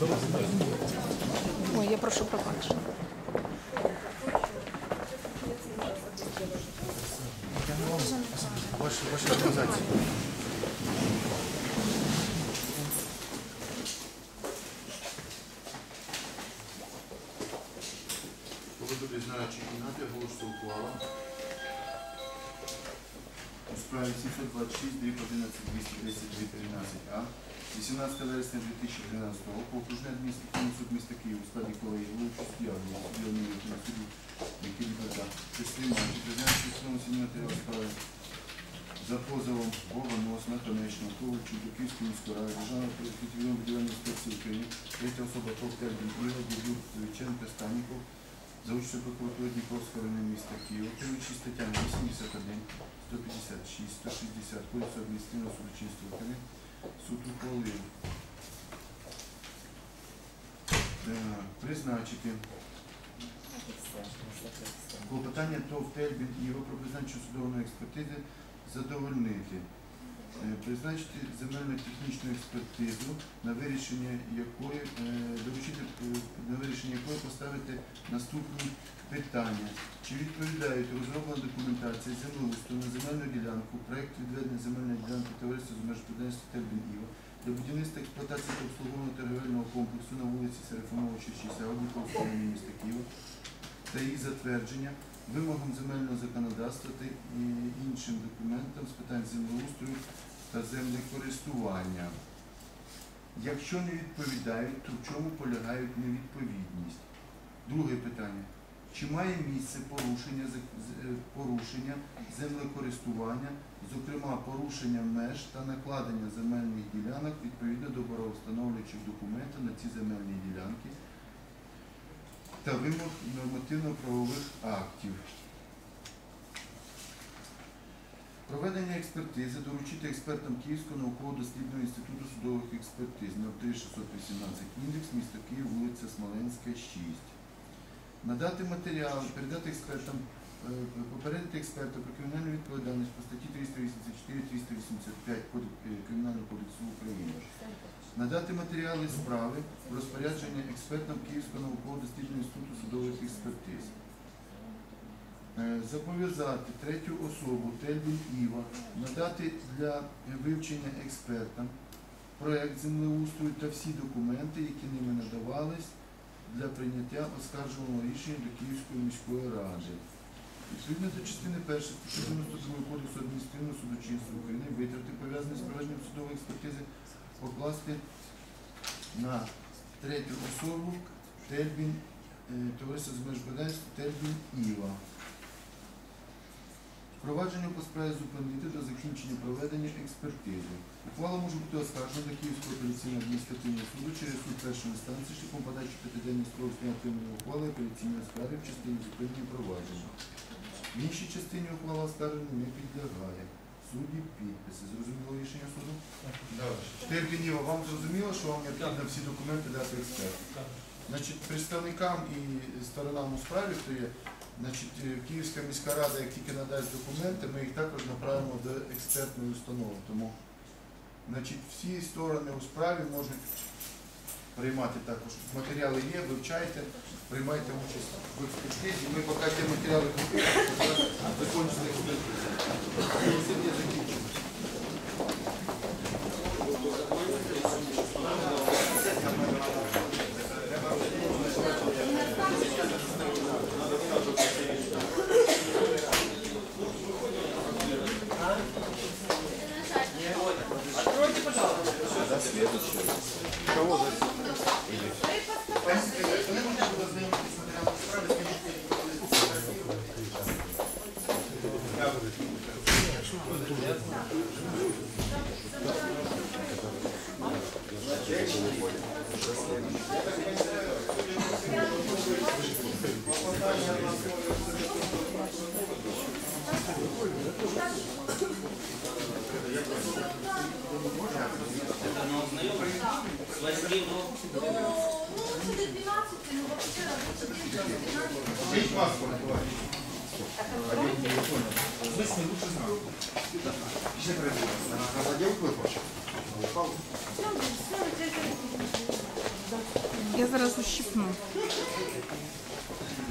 Ой, я прошу пробачення. Ваші організації. Поведу знаючи кімнати, оголошується ухвала. У справі 726/11/210/13А 18 вересня 2012 року окружний адміністративний суд міста Києва у складі колегії суддя суддівного суду Києва Тестиманчі призначив судовому судді матеріал справи за позовом Богонос, Наконечного, Ковальчук, до Київської міської ради, Державної територіальної будівельної інспекції України, третя особа Ковтельбін Ігор, Дідюр, Виченко, Станіков, за участю прокуратури Дніпровського району міста Києва, керуючи статтями 81, 156, 160 Кодексу адміністративного судочинства України, суд ухвалив призначити клопотання ТОВ «Тельбін Ігор» про призначення судової експертизи задовольнити. Призначити земельно-технічну експертизу, на вирішення якої поставити наступні питання. Чи відповідають розроблена документація землеустрою на земельну ділянку, проєкт відведення земельної ділянки товариства з обмежень «Тельбін Ігор» для будівництва, експлуатації та обслуговування торговельного комплексу на вулиці Серафимовича 60 Обуховського району міста Києва та їх затвердження, вимогам земельного законодавства та іншим документам з питань землеустрою та землекористування. Якщо не відповідають, то в чому полягають невідповідність? Друге питання. Чи має місце порушення землекористування, зокрема порушення меж та накладення земельних ділянок відповідно до правовстановлюючих документів на ці земельні ділянки та вимог нормативно-правових актів? Проведення експертизи доручити експертам Київського науково-дослідного інституту судових експертиз на 3618 індекс, місто Київ, вулиця Смоленська, 6. Надати матеріали, передати експертам, попередити експерта про кримінальну відповідальність по статті 384-385 Кримінального кодексу України. Надати матеріали справи про розпорядження експертам Київського науково-дослідного інституту судових експертиз. Зобов'язати третю особу Тельбін Іва надати для вивчення експертам проєкт землеустрою та всі документи, які ними надавались для прийняття оскаржуваного рішення до Київської міської ради. Відповідно до частини 1 статті 92 Кодексу адміністративного судочинства України витрати, пов'язані з проведенням судової експертизи, покласти на третю особу Тельбін, товариство з обмежень Тельбін Іва. Впровадження по справі зупинити до закінчення проведення експертизи. Ухвала може бути оскаржена до Київського апеляційного адміністративного суду через суд першої інстанції шляхом подачі п'ятиденних строків спрямованої ухвали апеляційної справи в частині зупинення провадження. В іншій частині ухвала оскарження не підлягає. Судді підписи. Зрозуміло рішення суду? Тельбін Іва, вам зрозуміло, що вам необхідно всі документи дати експерту? Значить, представникам і сторонам у справі, хто є, значить, Київська міська рада, як тільки надасть документи, ми їх також направимо до експертної установи. Тому, значить, всі сторони у справі можуть приймати також. Матеріали є, вивчайте, приймайте участь в експертизі. Ми поки ті матеріали закінчили експертизу. Засідання закінчено. Откройте, пожалуйста. Да, следующий. Кого за? Мы с ним лучше знаем. Еще проверим. Она владела кое-что? Я зараз ущипну.